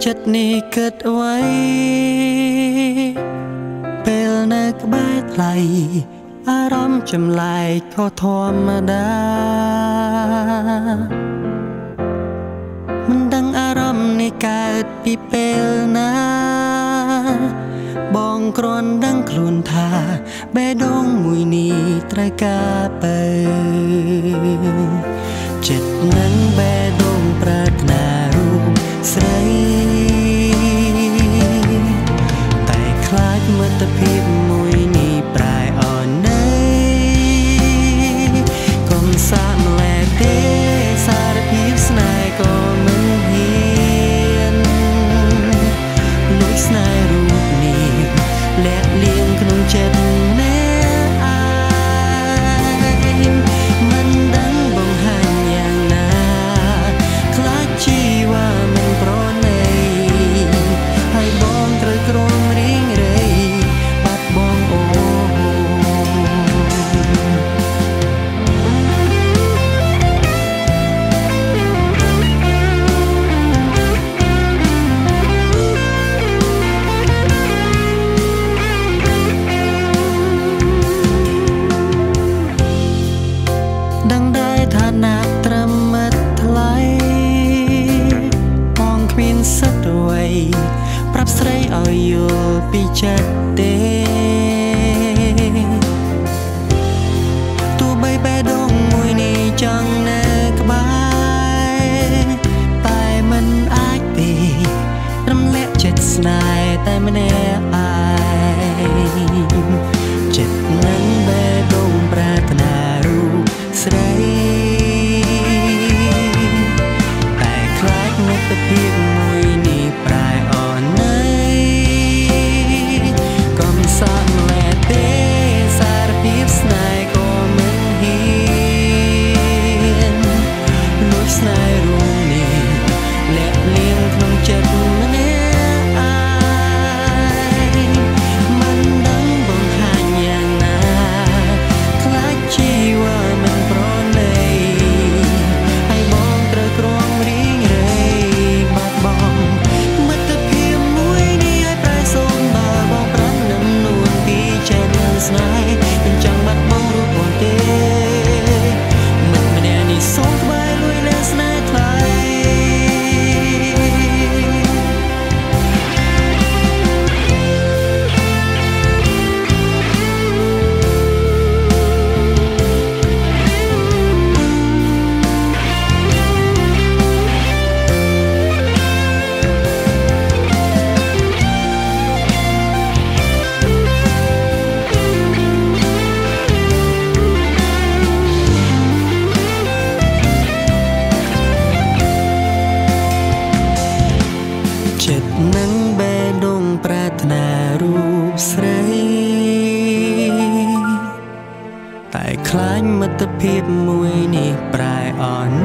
ចិត្តនេះគិតអ្វីពេលនៅក្បែរថ្លៃអារម្មណ៍ចម្លែកខុសធម្មតាមិនដឹងអារម្មណ៍នេះកើតពីពេលណាបងគ្រាន់ដឹងខ្លួនថាបេះដូងមួយនេះត្រូវការទៅចិត្តនឹងបេះដូងប្រាថ្នារូបស្រីតែខ្លាចមិត្តភាពមួយនេះប្រែអន់ន័យកុំសាកម្លែកទេសារភាពស្នេហ៍ក៏មិនហ៊ានលួចស្នេហ៍រូបនេះលាក់លៀងក្នុងចិត្តអ្នកឯងមិនដឹងបង្ហាញយ៉ាងណាខ្លាចជីវ៉ាមិនប្រណីហើយបងត្រូវក្រំរីងរៃបាត់បងអូដឹងដែរឋានៈត្រឹមមិត្តថ្លៃបងគ្មានសិទ្ធអ្វីប្រាប់ស្រីឲ្យយល់ពីចិត្តទេទោះបីបេះដូងមួយនេះចង់នៅក្បែរតែមិនអាចទេរំលាក់ចិត្តស្នេហ៍តែម្នាក់ឯងចិត្តនឹងបេះដូងប្រាថ្នារូបស្រីតែខ្លាចមិត្តភាពមួយនេះប្រែអន់ន័យកុំសាកម្លែកទេសារភាពស្នេហ៍ក៏មិនហ៊ានលួចស្នេហ៍រូបនេះលាក់លៀងក្នុងចិត្តម្នាក់ឯងមិនដឹងបង្ហាញយ៉ាងណាខ្លាចជីវ៉ាមិនប្រណីហើយបងត្រូវក្រំរីងរៃបាត់បង់មិត្តភាពមួយនេះឲ្យប្រែសូនបើបងប្រាប់នឹងនួនពីចិត្តស្នេហ៍មិនចង់បាត់បង់រូបបងទេមិត្តម្នាក់នេះសូមក្បែរលួចលើស្នេហ៍ថ្លៃចិត្តនឹងបេះដូងប្រាថ្នារូបស្រីតែខ្លាចមិត្តភាពមួយនេះប្រែអន់